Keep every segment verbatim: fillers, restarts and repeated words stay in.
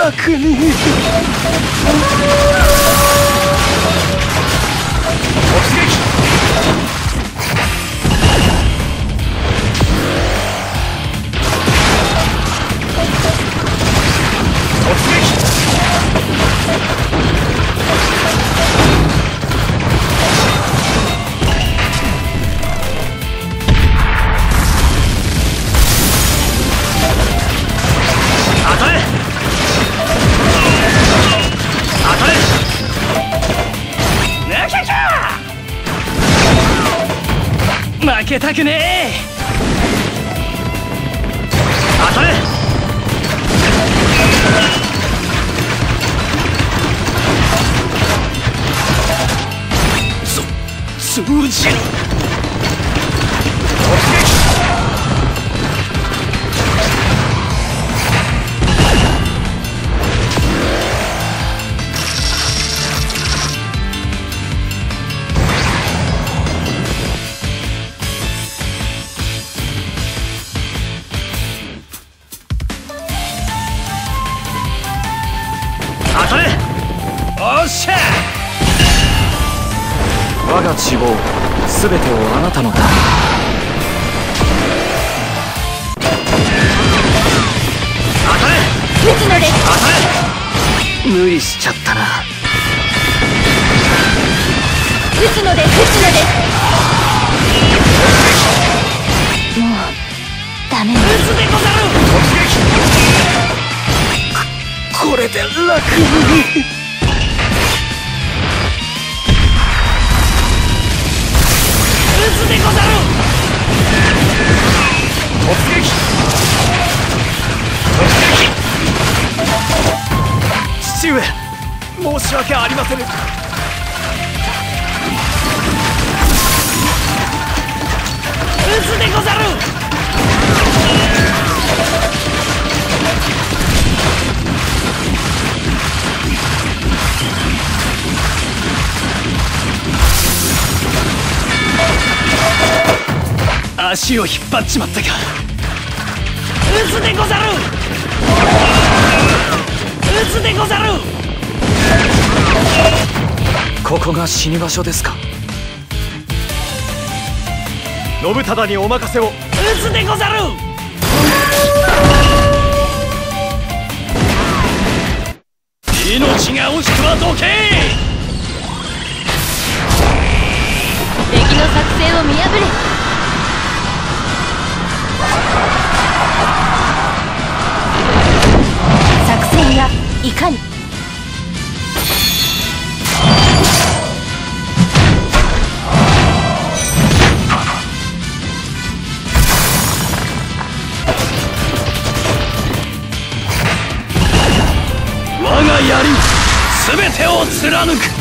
楽に。突撃。負けたくねえ。当たれ。そ通じる。突撃。当たれ。おっしゃ。我が希望すべてをあなたのため。当たれ。 打つのです。 当たれ。無理しちゃったな。 打つのです。打つのです。もうダメ。打つでござる。 突撃。これで楽に。 打つでござる。 突撃。突撃。父上、申し訳ありません。 打つでござる。 足を引っ張っちまったか。 打つでござる。打つでござる。 ここが死に場所ですか。信忠にお任せを。 打つでござる。 命が惜しくはどけ。 敵の作戦を見破れ。作戦やいかに。 我が槍すべてを貫く。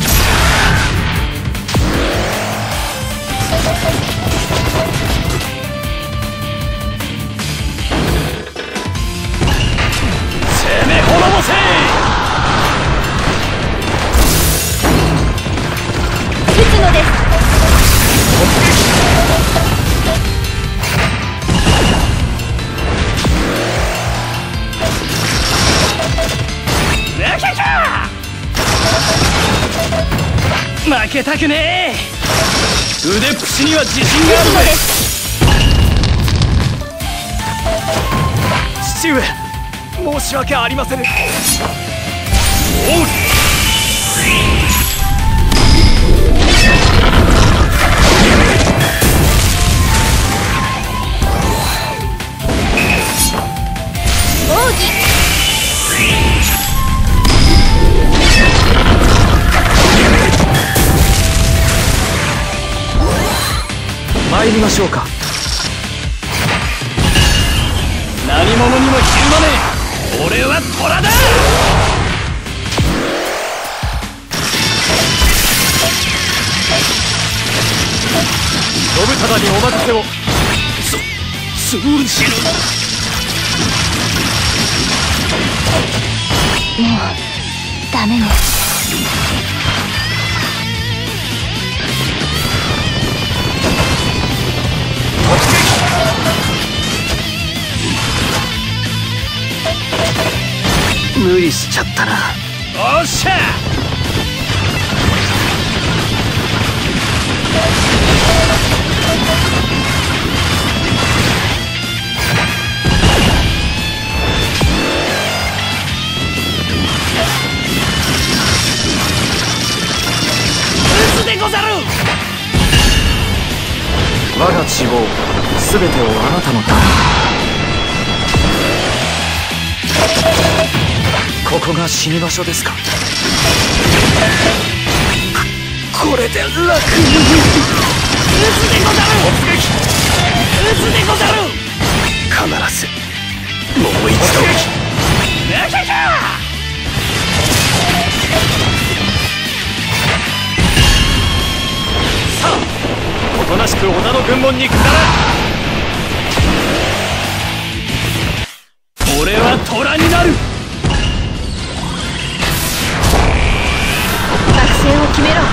攻め滅ぼせ。 撃つのです。 負けたくねえ。腕っぷしには自信があるぜ。父上、申し訳ありません。おう。 奥義。 参りましょうか。何者にもひるまねえ。俺は虎だ。信忠にお任せを。そ通じる。 もうダメね。 無理しちゃったな。おっしゃ。撃つでござる。我が希望全てをあなたのため。ここが死に場所ですか。ここれで楽に。撃つでござる。突撃。撃つでござる。必ずもう一度。なきゃきゃ。さあおとなしく織田の軍門に下れ。俺は虎になる。 作戦を決めろ。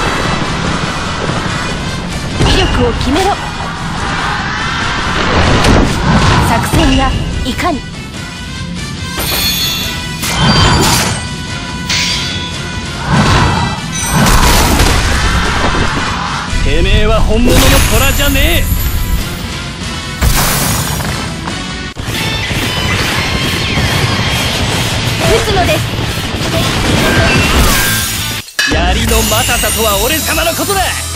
威力を決めろ。作戦がいかに。 てめえは本物の虎じゃねえ。撃つのです。 え。槍のまたさとは俺様のことだ。